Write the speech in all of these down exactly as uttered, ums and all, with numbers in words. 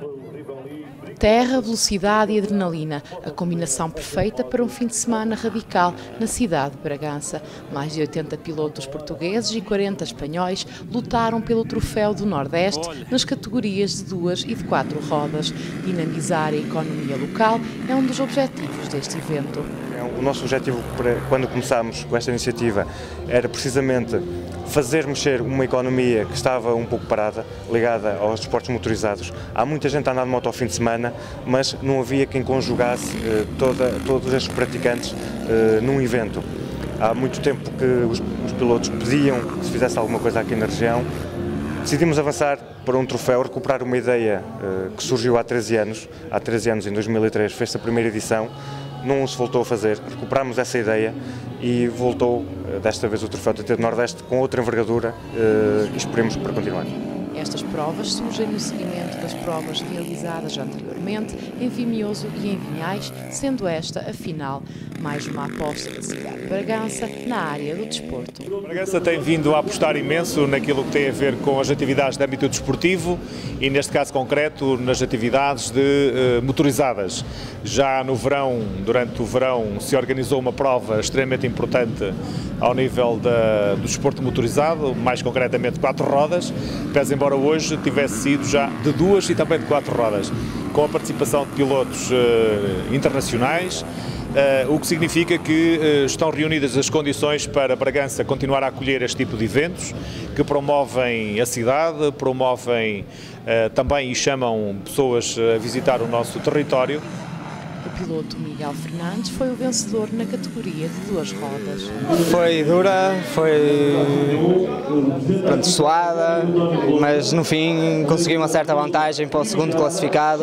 Terra, velocidade e adrenalina, a combinação perfeita para um fim de semana radical na cidade de Bragança. Mais de oitenta pilotos portugueses e quarenta espanhóis lutaram pelo Troféu do Nordeste nas categorias de duas e de quatro rodas. Dinamizar a economia local é um dos objetivos deste evento. O nosso objetivo, quando começámos com esta iniciativa, era precisamente fazer mexer uma economia que estava um pouco parada, ligada aos desportos motorizados. Há muita gente a andar de moto ao fim de semana, mas não havia quem conjugasse eh, toda, todos estes praticantes eh, num evento. Há muito tempo que os, os pilotos pediam que se fizesse alguma coisa aqui na região. Decidimos avançar para um troféu, recuperar uma ideia eh, que surgiu há treze anos. Há treze anos, em dois mil e três, fez-se a primeira edição. Não se voltou a fazer, recuperámos essa ideia e voltou desta vez o Troféu T T do Nordeste com outra envergadura e esperemos para continuar. Estas provas surgem no seguimento das provas realizadas anteriormente em Vimioso e em Vinhais, sendo esta a final, mais uma aposta da cidade de Bragança na área do desporto. Bragança tem vindo a apostar imenso naquilo que tem a ver com as atividades de âmbito desportivo e, neste caso concreto, nas atividades de uh, motorizadas. Já no verão, durante o verão, se organizou uma prova extremamente importante ao nível da, do desporto motorizado, mais concretamente quatro rodas, pese embora hoje tivesse sido já de duas e também de quatro rodas, com a participação de pilotos uh, internacionais, uh, o que significa que uh, estão reunidas as condições para Bragança continuar a acolher este tipo de eventos, que promovem a cidade, promovem uh, também e chamam pessoas a visitar o nosso território. O piloto Miguel Fernandes foi o vencedor na categoria de duas rodas. Foi dura, foi pronto, suada, mas no fim consegui uma certa vantagem para o segundo classificado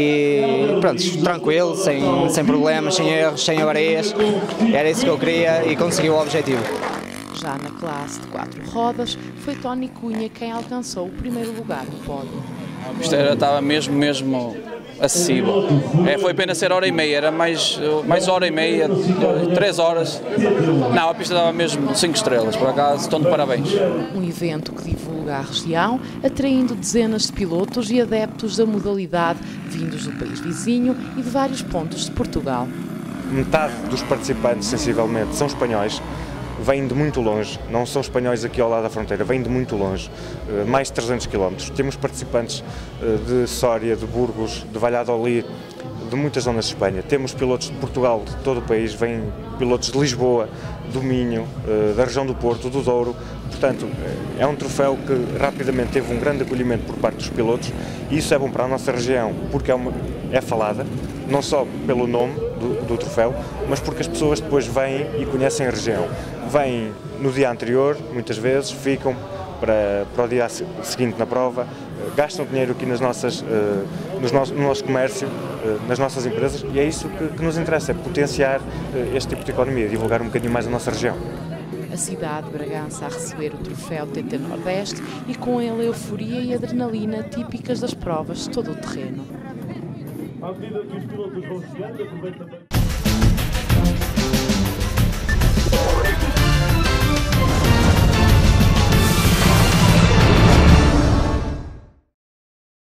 e pronto, tranquilo, sem, sem problemas, sem erros, sem avareias. Era isso que eu queria e consegui o objetivo. Já na classe de quatro rodas, foi Tony Cunha quem alcançou o primeiro lugar no pódio. Isto era, estava mesmo, mesmo acessível. É, foi apenas ser hora e meia, era mais, mais hora e meia, três horas. Não, a pista dava mesmo cinco estrelas, por acaso, estão de parabéns. Um evento que divulga a região, atraindo dezenas de pilotos e adeptos da modalidade vindos do país vizinho e de vários pontos de Portugal. Metade dos participantes, sensivelmente, são espanhóis. Vêm de muito longe, não são espanhóis aqui ao lado da fronteira, vêm de muito longe, mais de trezentos quilómetros. Temos participantes de Sória, de Burgos, de Valladolid, de muitas zonas de Espanha. Temos pilotos de Portugal, de todo o país, vêm pilotos de Lisboa, do Minho, da região do Porto, do Douro. Portanto, é um troféu que rapidamente teve um grande acolhimento por parte dos pilotos e isso é bom para a nossa região porque é, uma, é falada, não só pelo nome do, do troféu, mas porque as pessoas depois vêm e conhecem a região. Vêm no dia anterior, muitas vezes, ficam para, para o dia seguinte na prova, gastam dinheiro aqui nas nossas, nos no, no nosso comércio, nas nossas empresas e é isso que, que nos interessa, é potenciar este tipo de economia, divulgar um bocadinho mais a nossa região. A cidade de Bragança a receber o troféu T T Nordeste e com ele a euforia e adrenalina típicas das provas de todo o terreno.